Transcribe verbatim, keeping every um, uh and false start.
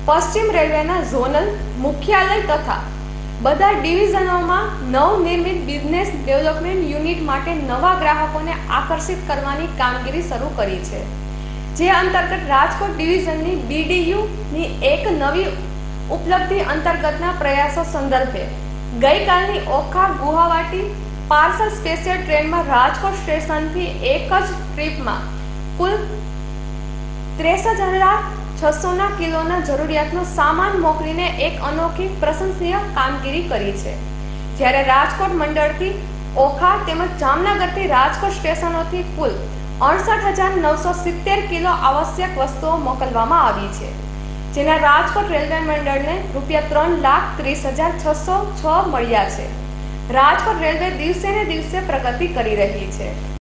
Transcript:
પશ્ચિમ રેલવેના ઝોનલ મુખ્યાલય તથા બધા ડિવિઝનોમાં નવનિર્મિત બિઝનેસ ડેવલપમેન્ટ યુનિટ માટે નવા ગ્રાહકોને આકર્ષિત કરવાની કામગીરી શરૂ કરી છે, જે અંતર્ગત રાજકોટ ડિવિઝનની બીડીયુની એક નવી ઉપલબ્ધિ અંતર્ગતના પ્રયાસો સંદર્ભે ગઈકાલની ઓખા ગુવાહાટી પાર્સલ સ્પેશિયલ ટ્રેનમાં રાજકોટ સ્ટેશનથી એક જ ટ્રીપમાં કુલ ત્રેસઠ હજાર છસોના કિલોના જરૂરિયાતનો સામાન મોકલીને એક અનોખી પ્રશંસનીય કામગીરી કરી છે, જ્યારે રાજકોટ મંડળથી ઓખા તેમજ જામનગરથી રાજકોટ સ્ટેશનોથી કુલ અડસઠ હજાર નવસો સિત્તેર કિલો આવશ્યક વસ્તુઓ મોકલવામાં આવી છે, જેના રાજકોટ રેલવે મંડળને રૂપિયા ત્રણ લાખ ત્રીસ હજાર છસો છ મળ્યા છે. રાજકોટ રેલવે દિવસે ને દિવસે પ્રગતિ કરી રહી છે.